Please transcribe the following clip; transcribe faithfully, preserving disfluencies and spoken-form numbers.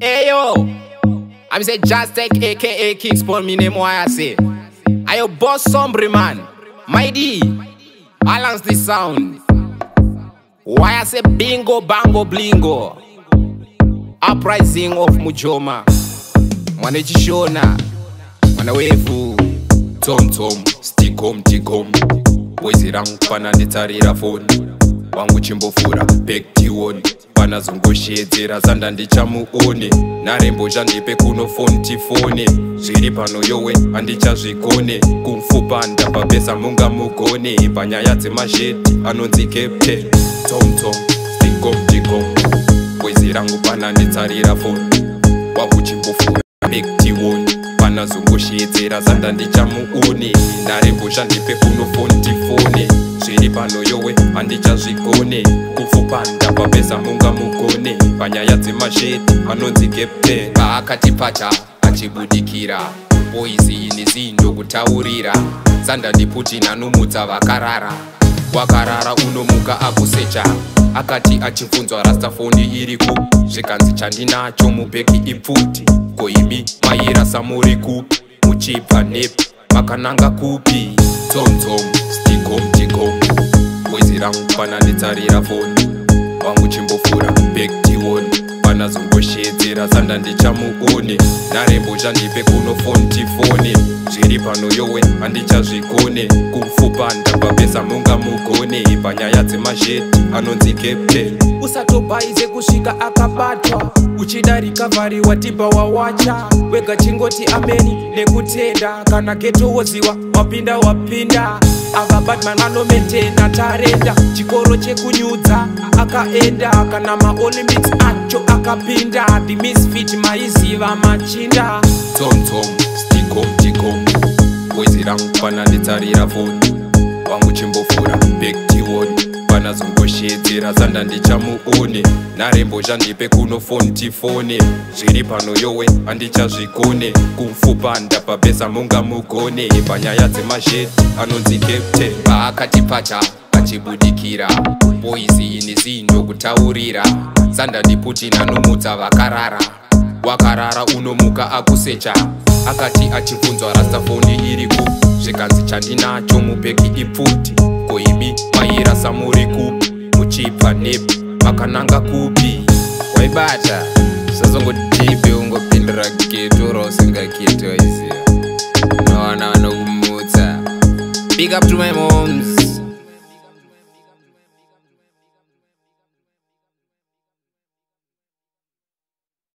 Ayo, I'm say Jah Stayx aka King Spawn, me name why I say. Ayo boss sombre man, mighty, balance the sound. Why I say bingo bango blingo. Uprising of Mujoma. Mwana chishona, mwana wevu. Tom tom, stikom digong. Wezi rangu pana nitarira phone. Wangu chimbofura, pekti one. Pana zungo shedzera zanda ndichamuone. Narembo jandipe kuno phone tifone. Zviri pano yowe andicha zvikone. Kumfupa ndapa pesa munga mugone. Panyaya dzemazheti anonzi captain. Tom tom, stikom digong. Wezi rangu pana nitarira phone. Wangu chimbofura, pekti one. Pana zungo shedzera zanda ndichamuone. Narembo jandipe kuno phone tifone. Zviri pano yowe andicha zvikone. Kumfupa ndapa pesa munga mugone. Panyaya dzemazheti anonzi captain. Paakatipata achibudikira, boisi ini zindo kutaurira. Zanda ndiputi nanumudza vakarara. Wakarara unomuka akusecha. Akati achibvunzwa rastafoni iriku. Zvikanzi chandinacho mubheki ipfuti. Koimi maira samuri kupi. Muchibva nepi makananga kupi. Tom tom, stikom digong. Wezi rangu pana nitarira phone. Wangu chimbofura, pekti one. Pana zungo shedzera zanda ndichamuone. Narembo jandipe kuno phone tifone. Zviri pano yowe andicha zvikone. Kumfupa ndapa pesa munga mugone. Panyaya dzemazheti anonzi captain. Usatobaize kusvika akabatwa. Uchida recovery watiba wawacha. Wega chingoti ameni nekutenda. Kana geto woziwa wapinda wapinda. Ava Batman anomentena tarenda. Chikoro chekunyudza akaenda. Kana ma-Olympics acho akapinda. The misfit maiziva machinda. Tom tom, stikom digong. Wezi rangu pana nitarira phone. Wangu chimbofura, pekti one. Pana zungo shedzera zanda ndichamuone. Narembo jandipe kuno phone tifone. Zviri pano yowe andicha zvikone. Kumfupa ndapa pesa munga mugone. Panyaya dzemazheti anonzi captain. Paakatipata achibudikira, boisi ini zindo kutaurira. Zanda ndiputi nanumudza vakarara. Wakarara unomuka akusecha. Akati achibvunzwa rastafoni iriku. Zvikanzi chandinacho mubheki ipfuti. Koimi maira samuri kupi. Muchibva nepi makananga kupi. Waibata sazongotipe ungopindira keto rausingaketi waiziva. Unowana vanokumutsa. Big up to my mom.